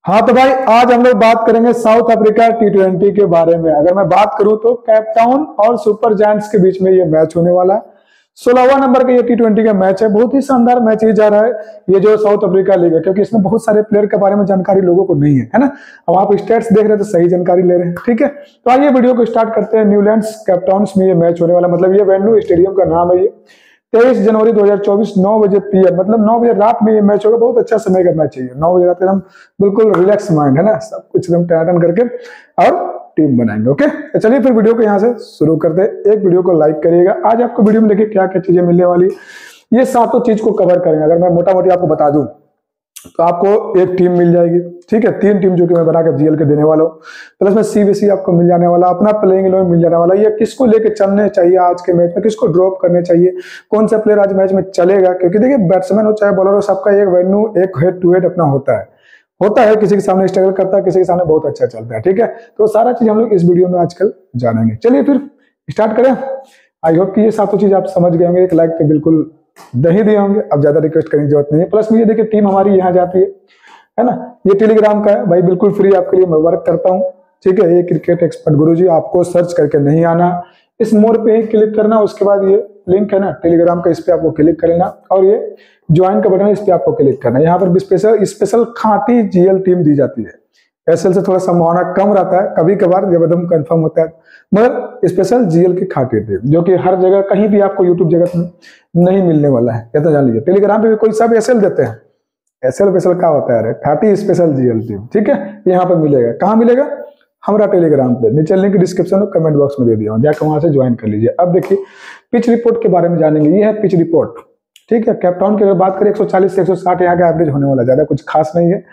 हाँ तो भाई आज हम लोग बात करेंगे साउथ अफ्रीका T20 के बारे में। अगर मैं बात करूं तो कैपटाउन और सुपर जायंट्स के बीच में ये मैच होने वाला है। 16वां नंबर का ये T20 का मैच है। बहुत ही शानदार मैच ही जा रहा है ये जो साउथ अफ्रीका लीग है, क्योंकि इसमें बहुत सारे प्लेयर के बारे में जानकारी लोगों को नहीं है ना। अब आप स्टेट्स देख रहे हैं तो सही जानकारी ले रहे हैं, ठीक है। तो आइए वीडियो को स्टार्ट करते हैं। न्यूलैंड्स कैपटाउन्स में ये मैच होने वाला, मतलब ये वेन्यू स्टेडियम का नाम है। ये 23 जनवरी 2024 9 बजे PM, मतलब 9 बजे रात में ये मैच होगा। बहुत अच्छा समय का मैच है ये। 9 बजे रात एकदम बिल्कुल रिलैक्स माइंड है ना, सब कुछ एकदम टन करके और टीम बनाएंगे। ओके तो चलिए फिर वीडियो को यहाँ से शुरू करते हैं। एक वीडियो को लाइक करिएगा। आज आपको वीडियो में देखिए क्या क्या चीजें मिलने वाली, ये सातों चीज को कवर करेंगे। अगर मैं मोटा मोटी आपको बता दूं तो आपको एक टीम मिल जाएगी, ठीक है। 3 टीम जो कि मैं बनाकर GL के देने वाला हूँ, प्लस में CBC आपको मिल जाने वाला, अपना प्लेइंग 11 मिल जाने वाला। ये किसको लेके चलने चाहिए आज के मैच में, किसको ड्रॉप करने चाहिए, कौन सा प्लेयर आज मैच में चलेगा। क्योंकि देखिए बैट्समैन हो चाहे बॉलर हो, सबका एक वेन्यू, एक हेड टू हेड अपना होता है। किसी के सामने स्ट्रगल करता है, किसी के सामने बहुत अच्छा चलता है, ठीक है। तो सारा चीज हम लोग इस वीडियो में आजकल जानेंगे। चलिए फिर स्टार्ट करें। आई होप कि ये सातों चीज आप समझ गए होंगे। एक लाइक तो बिल्कुल दही दिए होंगे, अब ज्यादा रिक्वेस्ट करने की जरूरत नहीं है। प्लस में ये देखिए टीम हमारी यहाँ जाती है ना। ये टेलीग्राम का है भाई, बिल्कुल फ्री आपके लिए मैं वर्क करता हूँ, ठीक है। ये क्रिकेट एक्सपर्ट गुरुजी, आपको सर्च करके नहीं आना, इस मोड पे ही क्लिक करना। उसके बाद ये लिंक है ना टेलीग्राम का, इस पे आपको क्लिक कर लेना और ये ज्वाइन का बटन है, इस पे आपको क्लिक करना। यहाँ पर स्पेशल खाटी GL टीम दी जाती है। SL से थोड़ा संभावना कम रहता है, कभी कभार जब एकदम कंफर्म होता है, मगर स्पेशल GL की खाटी टीम जो कि हर जगह कहीं भी आपको यूट्यूब जगत में नहीं मिलने वाला है, ये तो जान लीजिए। टेलीग्राम पे भी कोई सब SL देते हैं, SL क्या होता है, खाटी स्पेशल GL टीम, ठीक है। यहाँ पे मिलेगा, कहाँ मिलेगा, हमारा टेलीग्राम पे। नीचे लिंक डिस्क्रिप्शन में कमेंट बॉक्स में दे दिया हूँ, जाकर वहां से ज्वाइन कर लीजिए। अब देखिए पिच रिपोर्ट के बारे में जानेंगे। ये है पिच रिपोर्ट, ठीक है। कैपटाउन की अगर बात करें 140 से 160 यहाँ का एवरेज होने वाला, ज्यादा कुछ खास नहीं है।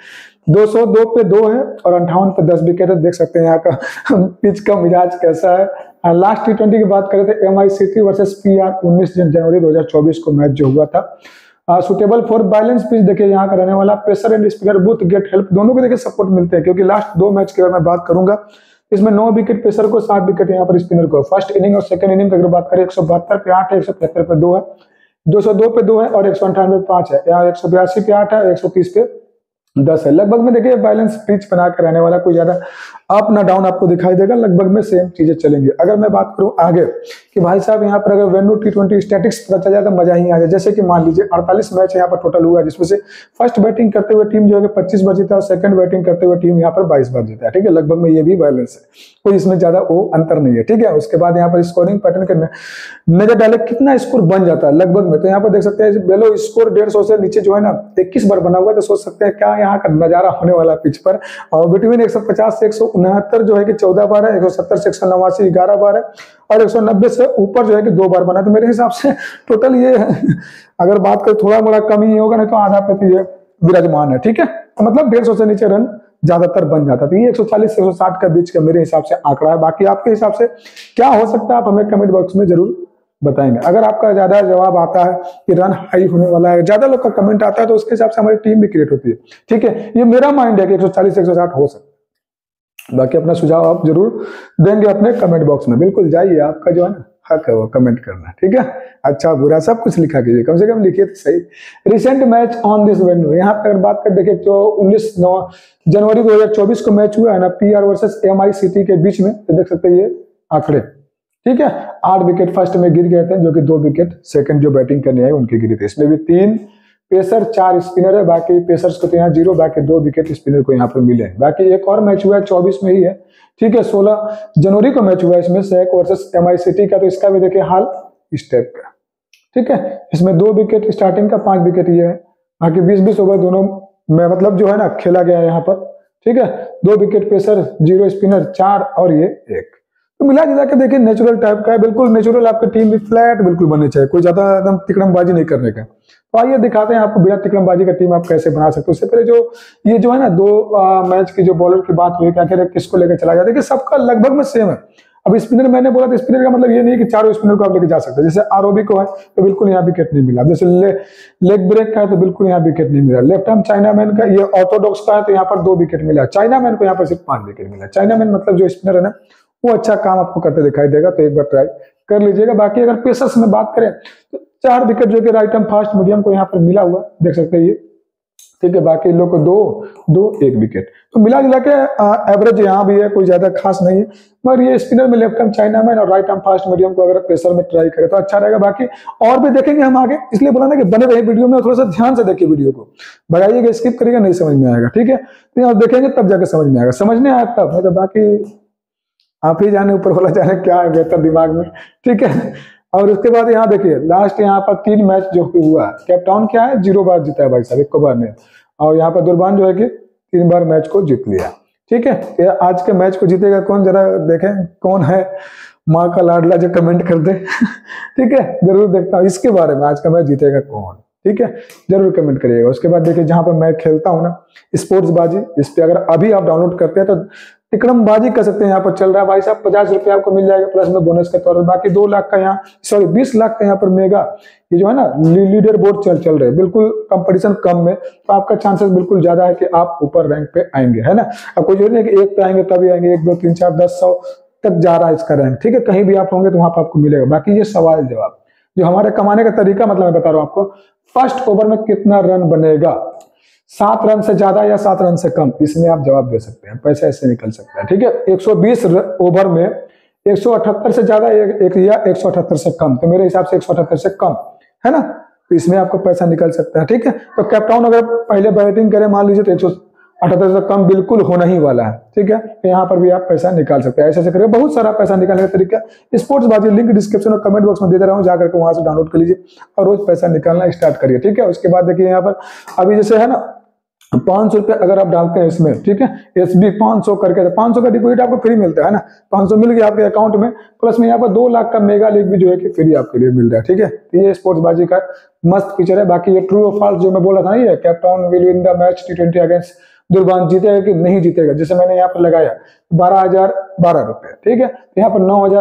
202 पे 2 है और 58 पे 10 विकेट है। देख सकते हैं यहाँ का पिच का मिजाज कैसा है। लास्ट T20 की बात करें तो MI सिटी वर्सेस PR 19 जनवरी 2024 को मैच जो हुआ था। सुटेबल फॉर बैलेंस पिच देखिए यहाँ का रहने वाला। Pressure and spinner both get help, दोनों को देखिए सपोर्ट मिलते हैं। क्योंकि लास्ट 2 मैच की अगर मैं बात करूंगा, इसमें 9 विकेट प्रेशर को, 7 विकेट यहाँ पर स्पिनर को। फर्स्ट इनिंग और सेकंड इनिंग की अगर बात करें 172 पे 8 है, 175 पे 2 है, 202 पे 2 है और 198 पे 5 है। यहाँ 182 पे 8 है, 130 पे 10 है। लगभग में देखिए बैलेंस पिच बना कर रहने वाला, कोई ज्यादा अप ना डाउन आपको दिखाई देगा, लगभग में सेम चीजें चलेंगी। अगर मैं बात करूं आगे कि भाई साहब यहाँ पर अगर वेन्यू T20 स्टैटिक्स पता चल जाए तो मजा ही आ जाए। जैसे कि मान लीजिए 48 मैच यहाँ पर टोटल हुआ है, जिसमें से फर्स्ट बैटिंग करते हुए टीम जो है 25 बार जीता है और सेकंड बैटिंग करते हुए टीम यहाँ पर 22 बार जीता है, ठीक है। लगभग में ये भी बैलेंस है, कोई इसमें ज्यादा वो अंतर नहीं है, ठीक है। उसके बाद यहाँ पर स्कोरिंग पैटर्न का नजर डाले कितना स्कोर बन जाता है लगभग में, तो यहाँ पर देख सकते हैं बेलो स्कोर 150 से नीचे जो है ना 21 बार बना हुआ है। तो सोच सकते हैं क्या यहाँ का नजारा होने वाला पिच पर। और बिटवीन 150 से 169 जो है कि 14 बार है, 170 से 189 11 बार है और 190 से ऊपर जो है कि 2 बार बना। तो मेरे हिसाब से टोटल ये अगर बात करें थोड़ा बड़ा कम ही होगा, नहीं तो आधा प्रति विराजमान है, ठीक है। तो मतलब 150 से नीचे रन ज्यादातर बन जाता है। तो ये 140 से 160 के बीच का मेरे हिसाब से आंकड़ा है। बाकी आपके हिसाब से क्या हो सकता है, आप हमें कमेंट बॉक्स में जरूर बताएंगे। अगर आपका ज्यादा जवाब आता है कि रन हाई होने वाला है, ज्यादा लोग का कमेंट आता है, तो उसके हिसाब से हमारी टीम भी क्रिएट होती है, ठीक है। ये मेरा माइंड है कि 140 से 160 हो सकता है। बाकी अपना सुझाव आप जरूर देंगे अपने कमेंट बॉक्स में, बिल्कुल जाइए, आपका जो है ना हक है वो कमेंट करना, ठीक है। अच्छा बुरा सब कुछ लिखा कीजिए, कम से कम लिखिए तो सही। Recent match on this venue, यहाँ पर बात कर देखिए तो 19 जनवरी 2024 को मैच हुआ है ना PR वर्सेस MI सिटी के बीच में। तो देख सकते हैं ये आंकड़े, ठीक है। 8 विकेट फर्स्ट में गिर गए थे, जो कि 2 विकेट सेकंड जो बैटिंग करने आए उनके गिरे थे। इसमें भी 3 पेसर 4 स्पिनर है, बाकी पेसर्स को तो यहाँ 0, बाकी 2 विकेट स्पिनर को यहाँ पर मिले। बाकी एक और मैच हुआ है 24 में ही है, ठीक है। 16 जनवरी को मैच हुआ है इसमें SEC वर्सेस MI सिटी का। तो इसका भी देखिए हाल इस टाइप का, ठीक है। इसमें 2 विकेट स्टार्टिंग का, 5 विकेट ये है। बाकी 20-20 ओवर दोनों में मतलब जो है ना खेला गया है यहाँ पर, ठीक है। 2 विकेट पेसर, 0 स्पिनर, 4 और ये 1। तो मिला जुला के देखिए नेचुरल टाइप का है, बिल्कुल नेचुरल। आपकी टीम भी फ्लैट बिल्कुल बननी चाहिए, कोई ज्यादा एकदम तिकड़मबाजी नहीं करने का। तो आइए दिखाते हैं आपको बिना तिकड़मबाजी का टीम आप कैसे बना सकते हो। उससे पहले जो ये जो है ना 2 मैच की जो बॉलर की बात हुई, क्या कह रहे किसको लेकर चला जाए, देखिए सबका लगभग में सेम है। अब स्पिनर मैंने बोला तो स्पिनर का मतलब ये नहीं कि चारों स्पिनर को आप लेके जा सकते हैं। जैसे ROB को है तो बिल्कुल यहाँ विकेट नहीं मिला। जैसे लेग ब्रेक का है तो बिल्कुल यहाँ विकेट नहीं मिला। लेफ्ट आर्म चाइनामैन का, ये ऑर्थोडॉक्स का है तो यहाँ पर 2 विकेट मिला। चाइनामैन को यहाँ पर सिर्फ 5 विकेट मिला। चाइनामैन मतलब जो स्पिनर है ना वो अच्छा काम आपको करते दिखाई देगा, तो एक बार ट्राई कर लीजिएगा। बाकी अगर पेसर्स में बात करें तो 4 विकेट जो कि राइट आर्म फास्ट मीडियम को यहाँ पर मिला हुआ, देख सकते हैं ये ठीक है, बाकी लोग को 2 विकेट। तो मिला जुला के एवरेज यहाँ भी है, कोई ज्यादा खास नहीं है। मगर ये स्पिनर में लेफ्ट आर्म चाइनामैन और राइट आर्म फास्ट मीडियम को अगर प्रेशर में ट्राई करे तो अच्छा रहेगा। बाकी और भी देखेंगे हम आगे, इसलिए बोला ना कि बने रहे वीडियो में, थोड़ा सा ध्यान से देखिए वीडियो को, भगाइएगा स्किप करिएगा नहीं समझ में आएगा। ठीक है, तो यहाँ देखेंगे तब जाकर समझ में आएगा, समझने आया तब, नहीं तो बाकी आप ही जाने, ऊपर वाला जाने क्या है बेहतर दिमाग में। ठीक है, और उसके बाद यहाँ देखिए लास्ट यहाँ पर 3 मैच जो हुआ, कैपटाउन क्या है 0 बार जीता है भाई साहब, 1 बार नहीं। और यहाँ पर दुर्बान जो है कि 3 बार मैच को जीत लिया। ठीक है, आज के मैच को जीतेगा कौन, जरा देखें कौन है माँ का लाडला, जो कमेंट कर दे। ठीक है, जरूर देखता हूँ इसके बारे में, आज का मैच जीतेगा कौन। ठीक है, जरूर कमेंट करिएगा। उसके बाद देखिए जहां पर मैं खेलता हूँ ना स्पोर्ट्स बाजी, इस पे अगर अभी आप डाउनलोड करते हैं तो तिकड़म बाजी कर सकते हैं। यहाँ पर चल रहा है भाई साहब 50 रुपये आपको मिल जाएगा प्लस में बोनस के तौर पर। बाकी 2 लाख का यहाँ, सॉरी 20 लाख का यहाँ पर मेगा ये जो है ना लीडर बोर्ड चल रहे हैं, बिल्कुल कंपटीशन कम में, तो आपका चांसेस बिल्कुल ज्यादा है कि आप ऊपर रैंक पे आएंगे, है ना। अब कोई जरूरी नहीं है कि 1 पे आएंगे तभी आएंगे, 1 2 3 4 10 100 तक जा रहा है इसका रैंक। ठीक है, कहीं भी आप होंगे तो वहां पर आपको मिलेगा। बाकी ये सवाल जवाब जो हमारे कमाने का तरीका, मतलब मैं बता रहा हूँ आपको, फर्स्ट ओवर में कितना रन बनेगा, 7 रन से ज्यादा या 7 रन से कम, इसमें आप जवाब दे सकते हैं, पैसा ऐसे निकल सकता है। ठीक है, 120 ओवर में 178 से ज्यादा एक या 178 से कम, तो मेरे हिसाब से 178 से कम है ना, तो इसमें आपको पैसा निकल सकता है। ठीक है, तो कैप्टाउन अगर पहले बैटिंग करे मान लीजिए तो 178 से कम बिल्कुल होना ही वाला है। ठीक है, तो यहाँ पर भी आप पैसा निकाल सकते हैं, ऐसे करके बहुत सारा पैसा निकालने का तरीका स्पोर्ट्स बाजी लिंक डिस्क्रिप्शन और कमेंट बॉक्स में दे रहा हूँ, जाकर के वहां से डाउनलोड कर लीजिए और रोज पैसा निकालना स्टार्ट करिए। ठीक है, उसके बाद देखिए यहाँ पर अभी जैसे है ना 500 रुपये अगर आप डालते हैं इसमें, ठीक है, SB 500 करके, 500 का डिपॉजिट आपको फ्री मिलता है ना, 500 मिल गया आपके अकाउंट में, प्लस में यहाँ पर 2 लाख का मेगा लीग भी जो है कि फ्री आपके लिए मिल रहा है। ठीक है, तो ये स्पोर्ट्स बाजी का मस्त फीचर है। बाकी ये ट्रू और फॉल्स जो मैं बोला था ना, ये Cape Town will win the match T20 against Durban, जीतेगा कि नहीं जीतेगा, जैसे मैंने यहाँ पर लगाया 12,012 रुपए। ठीक है, तो यहाँ पर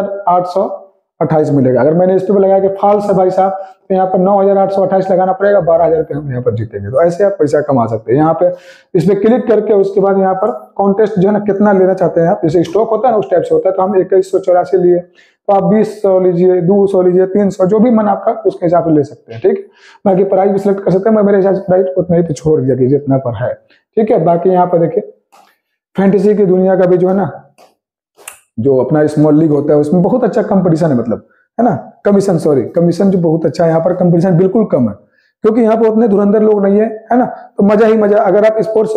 9,828 मिलेगा। अगर मैंने इस पे लगाया कि फॉल्स है भाई साहब, तो यहाँ पर 9,828 लगाना पड़ेगा, 12,000 रुपये हम यहाँ पर जीतेंगे। तो ऐसे आप पैसा कमा सकते हैं। यहाँ पे इस पे क्लिक करके उसके बाद यहाँ पर कॉन्टेस्ट जो है ना कितना लेना चाहते हैं आप, जैसे स्टॉक होता है ना उस टाइप से होता है, तो हम 2184 लिए, तो आप 200 लीजिए, 200 लीजिए, 300, जो भी मन आपका उसके हिसाब से ले सकते हैं। ठीक, बाकी प्राइस भी सिलेक्ट कर सकते हैं, मैं मेरे हिसाब से प्राइस उतना ही पे छोड़ दिया कि जितना पर है। ठीक है, बाकी यहाँ पर देखिए फैंटेसी की दुनिया का भी जो है ना, जो अपना स्मॉल लीग होता है उसमें बहुत अच्छा कंपटीशन है, मतलब है ना, कमीशन जो बहुत अच्छा है। यहाँ पर कंपटीशन बिल्कुल कम है क्योंकि यहाँ पर उतने धुरंधर लोग नहीं है ना, तो मजा ही मजा। अगर आप स्पोर्ट्स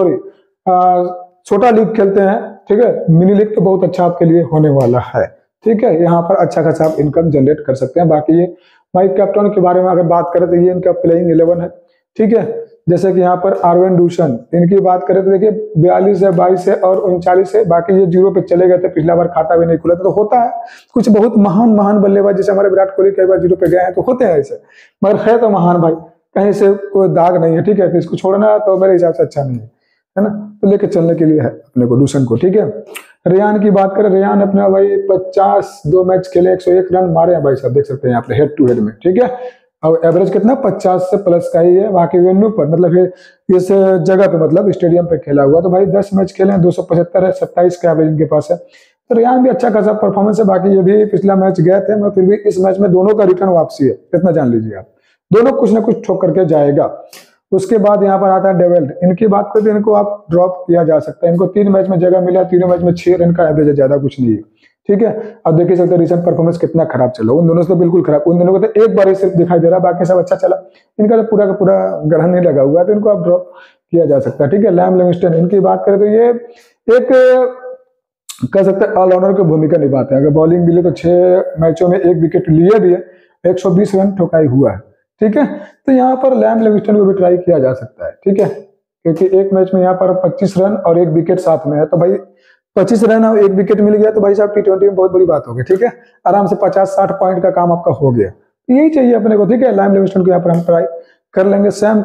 छोटा लीग खेलते हैं, ठीक है, मिनी लीग तो बहुत अच्छा आपके लिए होने वाला है। ठीक है, यहाँ पर अच्छा खासा आप इनकम जनरेट कर सकते हैं। बाकी ये माइक कैप्टन के बारे में अगर बात करें तो ये इनका प्लेइंग 11 है। ठीक है, जैसे कि यहाँ पर आरवेन डूशन, इनकी बात करें तो देखिए 42 है, 22 है और 39 है। बाकी ये 0 पे चले गए थे, पिछला बार खाता भी नहीं खुला था, तो होता है कुछ बहुत महान बल्लेबाज जैसे हमारे विराट कोहली कई बार 0 पे गए हैं, तो होते हैं ऐसे, मगर है तो महान भाई, कहीं से कोई दाग नहीं है। ठीक है, तो इसको छोड़ना तो मेरे हिसाब से अच्छा नहीं है ना, तो लेके चलने के लिए है अपने को डूशन को। ठीक है, रेयान की बात करें, रेयान अपना भाई 50 2 मैच खेले, 101 रन मारे हैं भाई साहब, देख सकते हैं यहाँ पे हेड टू हेड में। ठीक है, और एवरेज कितना 50 से प्लस का ही है। बाकी वेन्यू पर मतलब इस जगह पे मतलब स्टेडियम पे खेला हुआ, तो भाई 10 मैच खेले हैं, 275 है, 27 का एवरेज इनके पास है। तो रेयान भी अच्छा खासा परफॉर्मेंस है। बाकी ये भी पिछला मैच गए थे, मगर फिर भी इस मैच में दोनों का रिटर्न वापसी है, इतना जान लीजिए आप, दोनों कुछ ना कुछ ठोक करके जाएगा। उसके बाद यहाँ पर आता है डेवेल्ड, इनकी बात करें तो इनको आप ड्रॉप किया जा सकता है। इनको 3 मैच में जगह मिला, 3 मैच में 6 रन का एवरेज है, ज्यादा कुछ नहीं है। ठीक है, अब देख सकते हैं रिसेंट परफॉर्मेंस कितना खराब चला, उन दोनों से तो बिल्कुल खराब, उन दोनों को तो एक बार ही सिर्फ दिखाई दे रहा, बाकी सब अच्छा चला, इनका तो पूरा का पूरा ग्रहण नहीं लगा हुआ, तो इनको आप ड्रॉप किया जा सकता है। ठीक है, लैम लिविंगस्टन, इनकी बात करें तो ये एक कह सकते हैं ऑलराउंडर की भूमिका निभाते हैं। अगर बॉलिंग मिले तो 6 मैचों में 1 विकेट लिए भी है, 120 रन ठोकाई हुआ है। ठीक है, तो यहाँ पर लैम लिविंगस्टन को भी ट्राई किया जा सकता है। ठीक है, क्योंकि एक मैच में यहाँ पर 25 रन और 1 विकेट साथ में है, तो भाई 25 रन और 1 विकेट मिल गया तो भाई साहब T20 में बहुत बड़ी बात हो गई। ठीक है, आराम से 50-60 पॉइंट का काम आपका हो गया, यही चाहिए अपने को। ठीक है, लैम लिविंगस्टन को यहाँ पर हम ट्राई कर लेंगे। सैम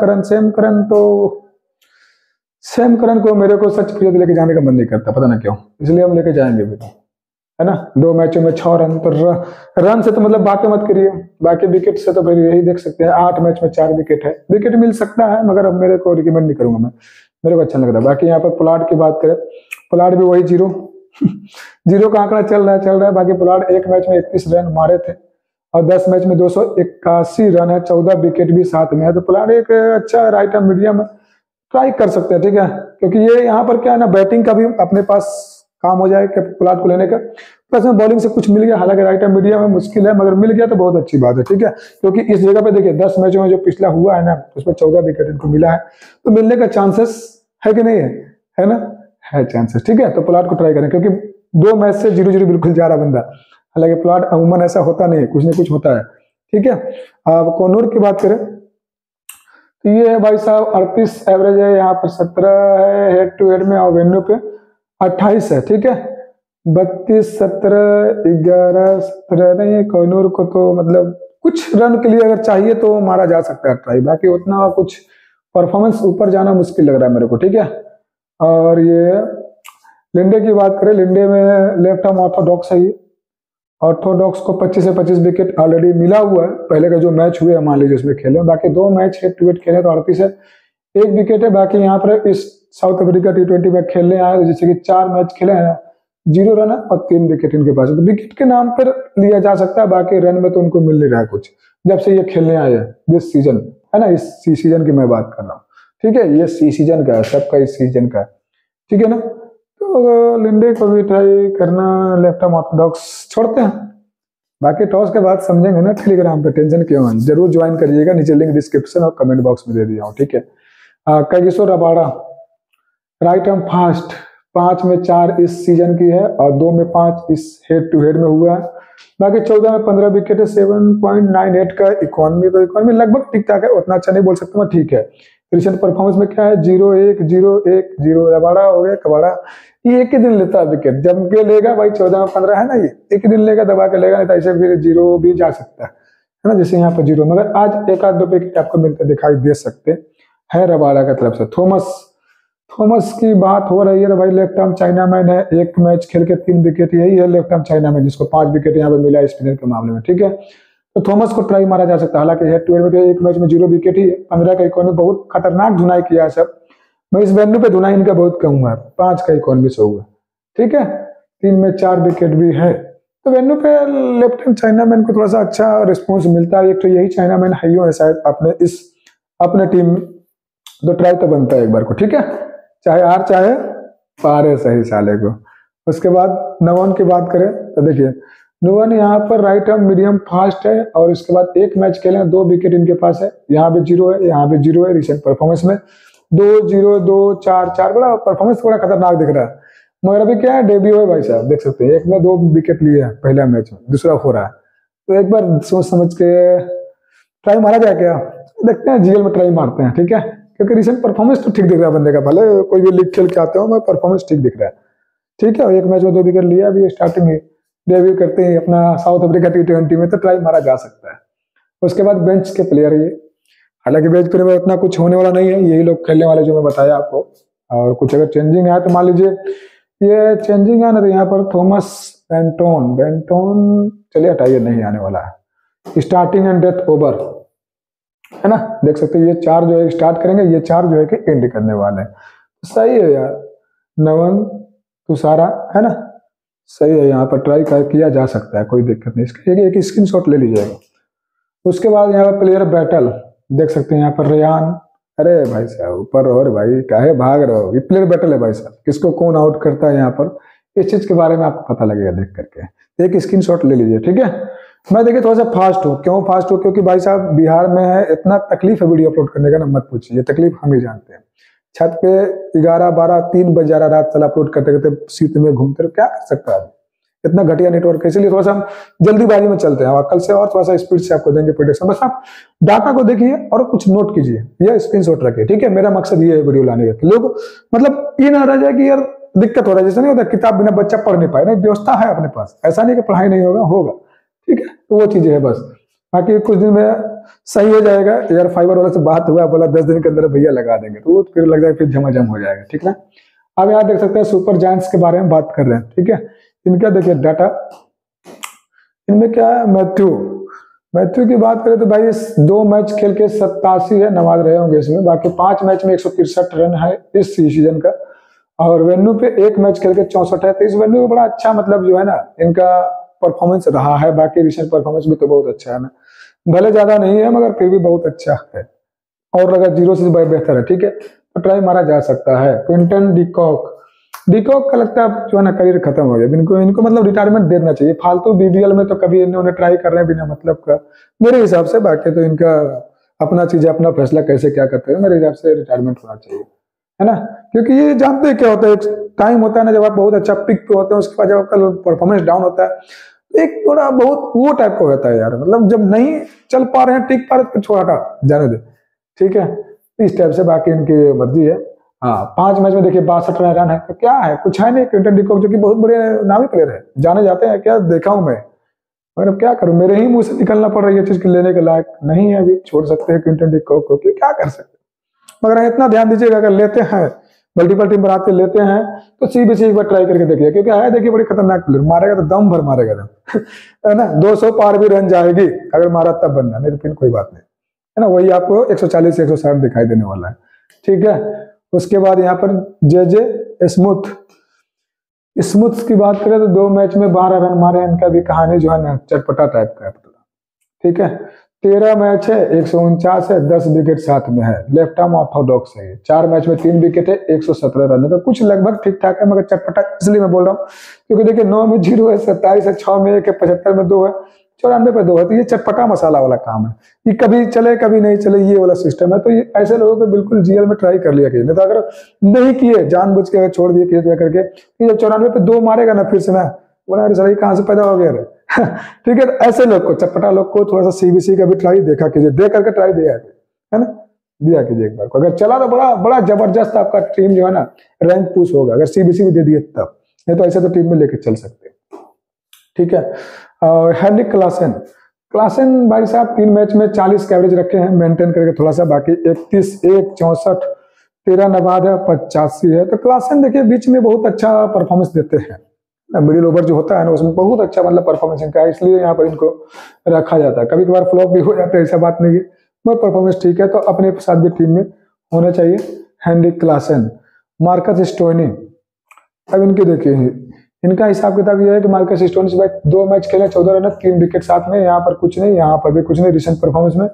करन को मेरे को सच प्रिय लेके जाने का मन नहीं करता, पता ना क्यों, इसलिए हम लेके जाएंगे भी, है ना। 2 मैचों में 6 रन, तो रन से तो मतलब बातें मत करिए, बाकी विकेट से तो फिर यही देख सकते हैं, 8 मैच में 4 विकेट है, विकेट मिल सकता है, मगर अब मेरे को रिकमेंड नहीं करूंगा मैं, मेरे को अच्छा लग रहा है। बाकी यहाँ पर पोलार्ड की बात करें, पोलार्ड भी वही 0 का आंकड़ा चल रहा है। बाकी पोलार्ड 1 मैच में 31 रन मारे थे और 10 मैच में 281 रन है, 14 विकेट भी साथ में है, तो पोलार्ड एक अच्छा राइट आर्म मीडियम है, ट्राई कर सकते हैं, ठीक है, क्योंकि ये यहाँ पर क्या है ना, बैटिंग का भी अपने पास काम हो जाए पोलार्ड को लेने का, प्लस में बॉलिंग से कुछ मिल गया, हालांकि राइट हैंड मीडियम में मुश्किल है, मगर मिल गया तो बहुत अच्छी बात है, ठीक है, क्योंकि इस जगह पे देखिए 10 मैचों में जो पिछला हुआ है ना, उसमें 14 विकेट इनको मिला है, तो मिलने का चांसेस है कि नहीं है ना, है चांसेस, ठीक है, तो पोलार्ड को ट्राई करें, क्योंकि 2 मैच से 0-0 बिल्कुल जा रहा बंदा, हालांकि पोलार्ड अमूमन ऐसा होता नहीं है, कुछ ना कुछ होता है, ठीक है। अब कोनूर की बात करें तो ये है भाई साहब 38 एवरेज है, यहाँ पर 17 है हेड टू हेड में, और वेन्यू पे 28 है, ठीक है, 32, 17, 11, 17 नहीं, कोनूर को तो मतलब कुछ रन के लिए अगर चाहिए तो मारा जा सकता है ट्राई, बाकी उतना कुछ परफॉर्मेंस ऊपर जाना मुश्किल लग रहा है मेरे को, ठीक है। और ये लिंडे की बात करें, लिंडे में लेफ्ट आर्म ऑर्थोडॉक्स है, ये ऑर्थोडॉक्स को 25 से 25 विकेट ऑलरेडी मिला हुआ है, पहले का जो मैच हुए मान लीजिए उसमें खेले, बाकी 2 मैच हेड टू हेड खेले तो 38 है, 1 विकेट है, बाकी यहाँ पर इस साउथ अफ्रीका T20 में खेलने आए, जैसे कि 4 मैच खेले हैं, 0 रन है और 3 विकेट इनके पास है, तो विकेट के नाम पर लिया जा सकता है, बाकी रन में तो उनको मिल नहीं रहा है कुछ, जब से ये खेलने आए हैं दिस सीजन, है ना, इस सीजन की मैं बात कर रहा हूँ, ठीक है, ये सीजन का है, सबका इस सीजन का है, ठीक है ना। तो लिंडे को भी ट्राई करना, लेफ्ट आर्म ऑर्थोडॉक्स छोड़ते हैं, बाकी टॉस के बाद समझेंगे ना, टेलीग्राम पे टेंशन क्यों है, जरूर ज्वाइन करिएगा, नीचे लिंक डिस्क्रिप्शन और कमेंट बॉक्स में दे दिया हूँ, ठीक है। Kagiso Rabada right arm fast, 5 में 4 इस सीजन की है और 2 में 5 इस हेड टू हेड में हुआ है, बाकी 14 में 15 विकेट है, 7.98 का इकोनॉमी, तो इकोनॉमी लगभग ठीक ठाक है, उतना अच्छा नहीं बोल सकता मैं, ठीक है। रिसेंट परफॉर्मेंस में क्या है, 0-1, 0-1, 0 रबाड़ा हो गया, कबाड़ा ये एक ही दिन लेता है विकेट, जम के लेगा भाई 14 में 15 है ना, ये एक ही दिन लेगा, दबा के लेगा, नहीं तो ऐसे फिर 0 भी जा सकता है ना, जैसे यहाँ पर 0, मगर आज 1-2 विकेट आपको मिलते दिखाई दे सकते हैं रबाड़ा की तरफ से। थॉमस की बात हो रही है तो भाई लेफ्ट आर्म चाइना मैन है, 1 मैच खेल के 3 विकेट, यही है लेफ्ट आर्म चाइना मैन जिसको 5 विकेट यहाँ पे मिला स्पिनर के मामले में, ठीक है, तो थॉमस को ट्राई मारा जा सकता है, हालांकि हेड टू हेड में तो 1 मैच में 0 विकेट ही है, 15 का इकोनॉमी, बहुत खतरनाक धुनाई किया है सब, मैं इस वेन्यू पे धुनाई इनका बहुत कम हुआ है, 5 का इकोनॉमी से हुआ, ठीक है, 3 में 4 विकेट भी है, तो वेन्यू पे लेफ्ट हैंड चाइना मैन को थोड़ा सा अच्छा रिस्पॉन्स मिलता है, एक तो यही चाइना मैन है शायद अपने टीम, तो ट्राई तो बनता है एक बार को, ठीक है, चाहे हार चाहे पारे सही साले को। उसके बाद नवन की बात करें तो देखिए नवन यहाँ पर राइट आर्म मीडियम फास्ट है, और इसके बाद 1 मैच खेले 2 विकेट इनके पास है, यहाँ पे 0 है, यहाँ पे 0 है, रिसेंट परफॉर्मेंस में 2-0, 2-4, बड़ा परफॉर्मेंस थोड़ा खतरनाक दिख रहा है, मगर अभी क्या है, डेब्यू है भाई साहब, देख सकते हैं 1 में 2 विकेट लिए हैं पहला मैच में, दूसरा हो रहा है, तो एक बार सोच समझ के ट्राई मारा जाए क्या, देखते हैं, जीएल में ट्राई मारते हैं, ठीक है, क्योंकि रिसेंट परफॉर्मेंस तो ठीक दिख रहा है बंदे का, भले कोई भी लीग खेल के आते हो, मैं परफॉर्मेंस ठीक दिख रहा है, ठीक है, 1 मैच में 2 विकेट लिया, अभी स्टार्टिंग में डेब्यू करते हैं अपना साउथ अफ्रीका T20 में, तो ट्राई मारा जा सकता है। उसके बाद बेंच के प्लेयर ये, हालांकि बेंच प्लेयर में उतना कुछ होने वाला नहीं है, यही लोग खेलने वाले जो मैं बताया आपको, और कुछ अगर चेंजिंग है तो मान लीजिए ये चेंजिंग है ना, तो यहाँ पर थॉमस बेंटोन चलिए हटाइए, नहीं आने वाला है, स्टार्टिंग एंड डेथ ओवर, है ना, देख सकते हैं ये 4 जो है स्टार्ट करेंगे, ये 4 जो है कि एंड करने वाले हैं, तो सही है यार, नवन तुषारा, है ना, सही है, यहाँ पर ट्राई किया जा सकता है, कोई दिक्कत नहीं, इसका एक स्क्रीनशॉट ले लीजिएगा। उसके बाद यहाँ पर प्लेयर बैटल देख सकते हैं, यहाँ पर रेयान, अरे भाई साहब ऊपर, और भाई काहे भाग रहे हो, ये प्लेयर बैटल है भाई साहब, किसको कौन आउट करता है यहाँ पर, इस चीज के बारे में आपको पता लगेगा देख करके, एक स्क्रीनशॉट ले लीजिए, ठीक है। मैं देखिए थोड़ा सा फास्ट हूँ, क्यों फास्ट हूँ, क्योंकि भाई साहब बिहार में है, इतना तकलीफ है वीडियो अपलोड करने का ना, मत पूछिए, ये तकलीफ हम ही जानते हैं, छत पे 11, 12, 3 बज जा रहा रात चला अपलोड करते करते, सीट में घूमते रहो, क्या कर सकता है, इतना घटिया नेटवर्क है, इसलिए थोड़ा सा हम जल्दीबाजी में चलते हैं, कल से और थोड़ा सा स्पीड से आपको देंगे प्रोडक्शन, बस आप डाटा को देखिए और कुछ नोट कीजिए या स्क्रीनशॉट रखिए, ठीक है, मेरा मकसद ये है वीडियो लाने का, लोग मतलब ये ना रह जाए कि यार दिक्कत हो रहा है, जैसे नहीं होता किताब बिना बच्चा पढ़ नहीं पाए, नहीं व्यवस्था है अपने पास, ऐसा नहीं कि पढ़ाई नहीं होगा, ठीक है, तो वो चीजें है बस, बाकी कुछ दिन में सही हो जाएगा, एयर फाइबर वाला से बात हुआ, बोला 10 दिन के अंदर भैया लगा देंगे, तो वो फिर लग जाएगा, फिर झमाझम हो जाएगा, ठीक है। अब यहाँ देख सकते हैं सुपर जायंट्स के बारे में बात कर रहे हैं, ठीक है, इनका देखिए डाटा, इनमें क्या है, मैथ्यू की बात करें तो भाई 2 मैच खेल के 87 है, नवाज रहे होंगे इसमें, बाकी 5 मैच में 163 रन है इस सीजन का, और वेन्यू पे 1 मैच खेल के 64 है, तो इस वेन्यू में बड़ा अच्छा मतलब जो है ना इनका परफॉर्मेंस रहा है, बाकी रिसेंट परफॉर्मेंस भी तो बहुत अच्छा है ना, भले ज्यादा नहीं है मगर फिर भी बहुत अच्छा है, और अगर 0 से बेहतर है, ठीक है, तो ट्राई मारा जा सकता है। क्विंटन डिकॉक, डिकॉक का लगता है जो है ना करियर खत्म हो गया, इनको मतलब रिटायरमेंट देना चाहिए। फालतू बीबीएल में तो कभी इन्होंने ट्राई कर रहे हैं बिना मतलब का मेरे हिसाब से। बाकी तो इनका अपना चीज है, अपना फैसला कैसे क्या करते हैं, मेरे हिसाब से रिटायरमेंट होना चाहिए, है ना। क्योंकि ये जानते हैं क्या होता है, एक टाइम होता है ना जब आप बहुत अच्छा पिक पे होते हैं, उसके बाद जब आपका परफॉर्मेंस डाउन होता है तो एक थोड़ा बहुत वो टाइप का होता है यार, मतलब जब नहीं चल पा रहे हैं टिक पा रहे तो छोड़ा जाने दे, ठीक है, इस टाइप से। बाकी इनकी मर्जी है। हाँ 5 मैच में देखिए 62 रन है, तो क्या है, कुछ है नहीं। क्विंटन डिकॉक जो कि बहुत बड़े नामी प्लेयर है, जाने जाते हैं, क्या देखा हूं मैं, मगर अब क्या करूं, मेरे ही मुंह से निकलना पड़ रही है चीज लेने के लायक नहीं है। अभी छोड़ सकते हैं क्विंटन डिकॉक को, क्या कर सकते हैं। मगर इतना ध्यान दीजिएगा, अगर लेते हैं मल्टीपल टीम बनाते लेते हैं तो सीबीसी एक बार ट्राई करके देखिए, क्योंकि है देखिए बड़ी खतरनाक प्लेयर, मारेगा तो दम भर मारेगा दम है ना। 200 पार भी रन जाएगी अगर मारा तब बनना, नहीं तो फिर कोई बात नहीं, है ना। वही आपको 140 से 160 दिखाई देने वाला है, ठीक है। उसके बाद यहाँ पर जे स्मूथ, स्मूथ की बात करें तो 2 मैच में 12 रन मारे, इनका भी कहानी जो है ना चटपटा टाइप का है, ठीक है। 13 मैच है, 149 है, 10 विकेट साथ में है, लेफ्ट आर्म ऑर्थोडॉक्स है। 4 मैच में 3 विकेट है, 117 रन है, तो कुछ लगभग ठीक ठाक है, मगर चटपटा इसलिए मैं बोल रहा हूँ क्योंकि देखिए 9 में 0 है, 27 है, 6 में 1 है, 75 में 2 है, 94 पे 2 है, तो ये चटपटा मसाला वाला काम है। ये कभी चले कभी नहीं चले, ये वाला सिस्टम है। तो ये ऐसे लोगों को बिल्कुल जीएल में ट्राई कर लिया, नहीं तो अगर नहीं किए जानबूझ के छोड़ दिए किसी तरह करके, जब 94 पे 2 मारेगा ना फिर से ना बोला सर कहां से पैदा हो गया रे ठीक है। तो ऐसे लोग को, चटपटा लोग को थोड़ा सा सीबीसी का भी ट्राई देखा कीजिए, देख करके ट्राई दिया है ना, दिया कीजिए एक बार को। अगर चला तो बड़ा बड़ा जबरदस्त आपका टीम जो है ना रैंक पुश होगा, अगर सीबीसी भी दे दिए तब, नहीं तो ऐसे तो टीम में लेके चल सकते हैं, ठीक है। हेनरिक क्लासन, क्लासन भाई साहब 3 मैच में 40 का एवरेज रखे हैं, मेंटेन करके थोड़ा सा। बाकी 31, 1, 64, 13 नवाद है, 85 है। तो क्लासन देखिए बीच में बहुत अच्छा परफॉर्मेंस देते हैं, मिडिल ओवर जो होता है ना उसमें बहुत अच्छा मतलब परफॉर्मेंस इनका है, इसलिए यहाँ पर इनको रखा जाता है। कभी कभार फ्लॉप भी हो जाता है, ऐसा बात नहीं है, मगर परफॉर्मेंस ठीक है, तो अपने साथ भी टीम में होना चाहिए। हेनरिक क्लासन, मार्कस स्टोइनी, अब इनके देखिए इनका हिसाब किताब ये है कि मार्कस स्टोइनी भाई 2 मैच खेले, 14 रन, 3 विकेट साथ में, यहाँ पर कुछ नहीं, यहाँ पर भी कुछ नहीं। रिसेंट परफॉर्मेंस में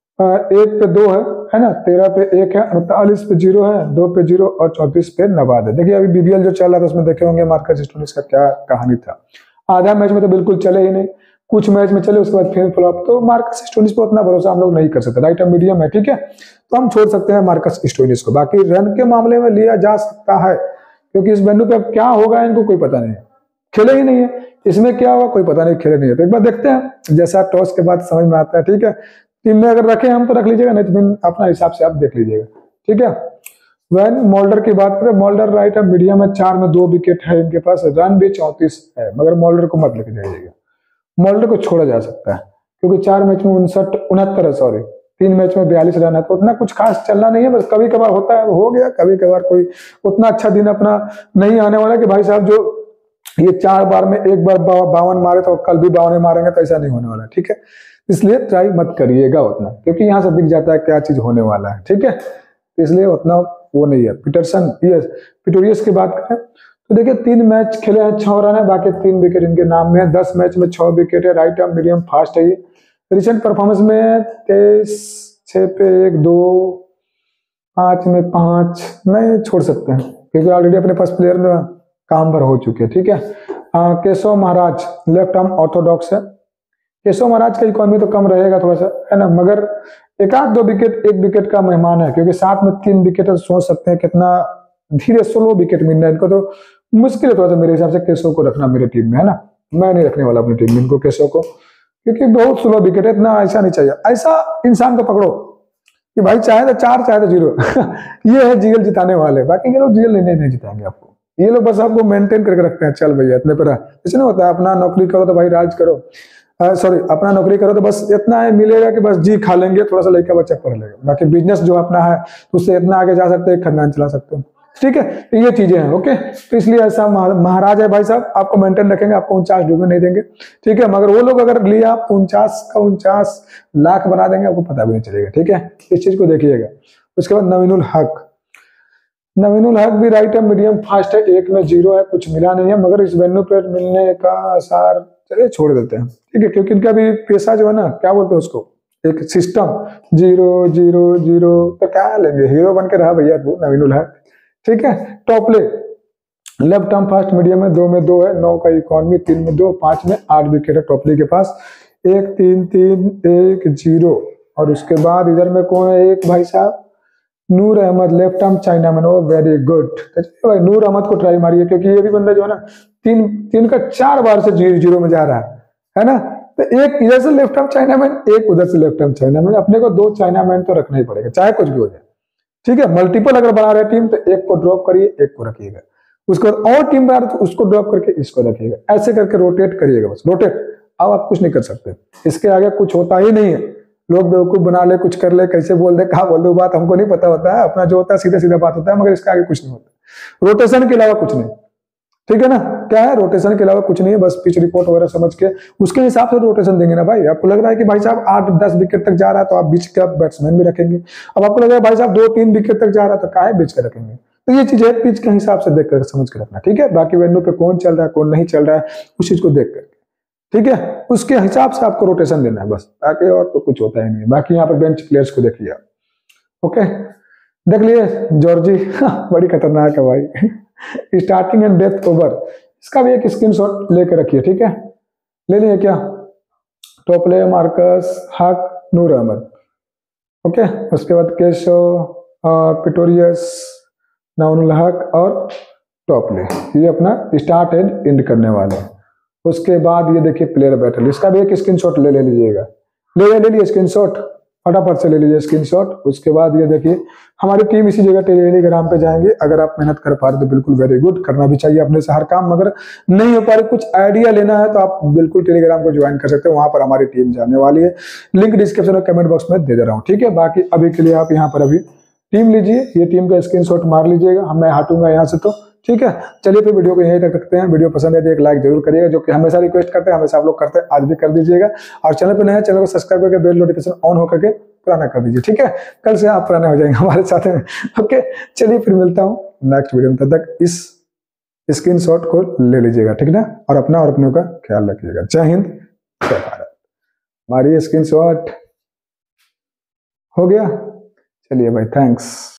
1 पे 2 है ना, 13 पे 1 है, 48 पे 0 है, 2 पे 0 और 34 पे नवाद है। देखिए अभी बीबीएल जो चल रहा था उसमें देखे होंगे मार्कस स्टोइनिस का क्या कहानी था। आधा मैच में तो बिल्कुल चले ही नहीं, कुछ मैच में चले, उसके बाद फिर फ्लॉप। तो मार्कस स्टोइनिस पर उतना भरोसा हम लोग नहीं कर सकते, राइट मीडियम है, ठीक है, तो हम छोड़ सकते हैं मार्कस स्टोइनिस को। बाकी रन के मामले में लिया जा सकता है, क्योंकि इस वेन्यू पे अब क्या होगा इनको कोई पता नहीं है, खेले ही नहीं है, इसमें क्या होगा कोई पता नहीं, खेले नहीं है। तो एक बार देखते हैं, जैसा टॉस के बाद समझ में आता है, ठीक है। टीम में अगर रखे हम तो रख लीजिएगा, नहीं तो फिर अपना हिसाब से आप देख लीजिएगा, ठीक है। वैन मोल्डर की बात करें, मोल्डर राइट है, मीडियम है, 4 में 2 विकेट है इनके पास, रन भी 34 है, मगर मोल्डर को मत लेके जाइएगा, मोल्डर को छोड़ा जा सकता है, क्योंकि 4 मैच में 69 है, सॉरी 3 मैच में 42 रन है, तो उतना कुछ खास चलना नहीं है, बस कभी कभार होता है, हो गया, कभी कभार कोई उतना अच्छा दिन अपना नहीं आने वाला कि भाई साहब जो ये 4 बार में 1 बार 52 मारे तो कल भी 52 मारेंगे, तो ऐसा नहीं होने वाला, ठीक है। इसलिए ट्राई मत करिएगा उतना, क्योंकि यहाँ से दिख जाता है क्या चीज होने वाला है, ठीक है। इसलिए उतना वो नहीं है। पीटरसन, यस पिटोरियस की बात करें तो देखिए 3 मैच खेले हैं, 6 रन है, बाकी 3 विकेट इनके नाम में है, 10 मैच में 6 विकेट है, राइट आर्म मीडियम फास्ट है ये। रिसेंट परफॉर्मेंस में 23, 6 पे 1, 2, 5 में 5 नहीं छोड़ सकते हैं, क्योंकि ऑलरेडी अपने पास प्लेयर में काम भर हो चुके हैं, ठीक है। Keshav Maharaj left arm orthodox है, केशव महाराज का इकोनॉमी तो कम रहेगा थोड़ा सा, है ना, मगर 1-2 विकेट, 1 विकेट का मेहमान है, क्योंकि साथ में 3 विकेट, सोच सकते हैं कितना धीरे स्लो विकेट मिल रहा है इनको, तो मुश्किल है थोड़ा सा मेरे हिसाब से केशव को रखना मेरे टीम में, है ना। मैं नहीं रखने वाला अपनी टीम में इनको, केशव को, क्योंकि बहुत स्लो विकेट है, इतना ऐसा नहीं चाहिए। ऐसा इंसान को पकड़ो कि भाई चाहे तो 4 चाहे तो 0 ये है जीएल जिताने वाले, बाकी ये लोग जीएल नहीं जिताएंगे आपको, ये लोग बस आपको मेंटेन करके रखते हैं, चल भैया इतने पर ऐसे नहीं होता है, अपना नौकरी करो तो भाई राज करो, सॉरी अपना नौकरी करो तो बस इतना है मिलेगा कि बस जी खा लेंगे, थोड़ा सा लड़का बच्चा पढ़ लेगा, बाकी बिजनेस जो अपना है उससे इतना आगे जा सकते हैं, खानदान चला सकते हैं, ठीक है। तो ये चीजें हैं, ओके। तो इसलिए ऐसा महाराज है भाई साहब, आपको मेंटेन रखेंगे, आपको 49 डूबने नहीं देंगे, ठीक है। मगर वो लोग अगर लिया आप 49 का 49 लाख बना देंगे, आपको पता भी नहीं चलेगा, ठीक है। इस चीज को देखिएगा। उसके बाद नवीनुल हक, नवीनुल हक भी राइट है, मीडियम फास्ट है, 1 में 0 है, कुछ मिला नहीं है, मगर इस वेन्यू पर मिलने का आसार चलिए छोड़ देते हैं, ठीक है, क्योंकि इनका भी पेशा जो है ना क्या बोलते हैं उसको, एक सिस्टम 0-0-0, तो क्या लेंगे, हीरो बन के रहा भैया तू नवीनुल हक। ठीक है, टॉप ले लेफ्ट आर्म फास्ट मीडियम में 2 में 2 है, 9 का इकॉनमी, 3 में 2, 5 में 8 विकेट है टॉपली के पास। 1-3-3-1-0 और उसके बाद इधर में कौन है, एक भाई साहब Noor Ahmad left arm chinaman, वो वेरी गुड भाई, नूर अहमद को ट्राई मारिए क्योंकि ये भी बंदा जो है ना 3 का 4 बार से 0-0 में जा रहा है ना। तो एक इधर से लेफ्ट आर्म चाइना मैन, एक उधर से लेफ्ट आर्म चाइना मैन, अपने को 2 चाइना मैन तो रखना ही पड़ेगा चाहे कुछ भी हो जाए। ठीक है, मल्टीपल अगर बना रहे टीम तो एक को ड्रॉप करिए, एक को रखिएगा, उसके बाद और टीम बना रहे तो उसको ड्रॉप करके इसको रखिएगा, ऐसे करके रोटेट करिएगा, बस रोटेट। अब आप कुछ नहीं कर सकते, इसके आगे कुछ होता ही नहीं है। लोग बेवकूफ बना ले, कुछ कर ले, कैसे बोल दे, कहा बोल दे, बात हमको नहीं पता होता है, अपना जो होता है सीधा सीधा बात होता है, मगर इसके आगे कुछ नहीं होता, रोटेशन के अलावा कुछ नहीं। ठीक है ना, क्या है, रोटेशन के अलावा कुछ नहीं है, बस पिच रिपोर्ट वगैरह समझ के उसके हिसाब से रोटेशन देंगे ना भाई। आपको लग रहा है कि भाई साहब 8-10 विकेट तक जा रहा है तो आप बीच का बैट्समैन भी रखेंगे। अब आपको लग रहा है भाई साहब 2-3 विकेट तक जा रहा है तो काहे बीच का रखेंगे। तो ये चीज है, पिच के हिसाब से देख कर समझ कर रखना। ठीक है, बाकी वेन्यू पे कौन चल रहा है कौन नहीं चल रहा है उस चीज को देख कर, ठीक है, उसके हिसाब से आपको रोटेशन देना है बस, ताकि और तो कुछ होता ही नहीं। बाकी यहाँ पर बेंच प्लेयर्स को देखिए आप। ओके, देख लिए जॉर्जी बड़ी खतरनाक है भाई स्टार्टिंग एंड डेथ ओवर, इसका भी एक स्क्रीनशॉट लेके रखिए। ठीक है, ले लिए क्या, टोपले, मार्कस, हक, नूर अहमद। ओके, उसके बाद केशव, पिटोरियस, नवीनुल हक और टोपले, ये अपना स्टार्ट एंड एंड करने वाले हैं। उसके बाद ये देखिए प्लेयर बैटल, इसका भी एक स्क्रीनशॉट ले लीजिएगा, ले लिए स्क्रीनशॉट, फटाफट से ले लीजिए स्क्रीनशॉट। उसके बाद ये देखिए हमारी टीम इसी जगह टेलीग्राम पे जाएंगे, अगर आप मेहनत कर पा रहे तो बिल्कुल वेरी गुड, करना भी चाहिए अपने से हर काम, मगर नहीं हो पा रही, कुछ आइडिया लेना है तो आप बिल्कुल टेलीग्राम को ज्वाइन कर सकते हैं, वहां पर हमारी टीम जाने वाली है, लिंक डिस्क्रिप्शन और कमेंट बॉक्स में दे दे रहा हूँ। ठीक है, बाकी अभी के लिए आप यहाँ पर अभी टीम लीजिए, ये टीम का स्क्रीनशॉट मार लीजिएगा, मैं हटूंगा यहाँ से तो। ठीक है, चलिए फिर वीडियो को यहीं तक रखते हैं। वीडियो पसंद है तो एक लाइक जरूर करिएगा, जो कि हमेशा रिक्वेस्ट करते हैं, हमेशा आप लोग करते हैं, आज भी कर दीजिएगा। और चैनल पर नए हैं, चैनल को सब्सक्राइब करके बेल नोटिफिकेशन ऑन होकर के पुराना कर दीजिए। ठीक है, कल से आप पुराने हो जाएंगे हमारे साथ में। ओके, चलिए फिर मिलता हूँ नेक्स्ट वीडियो में, तब तक इस स्क्रीनशॉट को ले लीजिएगा। ठीक ना, और अपना और अपनों का ख्याल रखिएगा। जय हिंद, जय भारत। हमारी स्क्रीनशॉट हो गया, चलिए भाई, थैंक्स।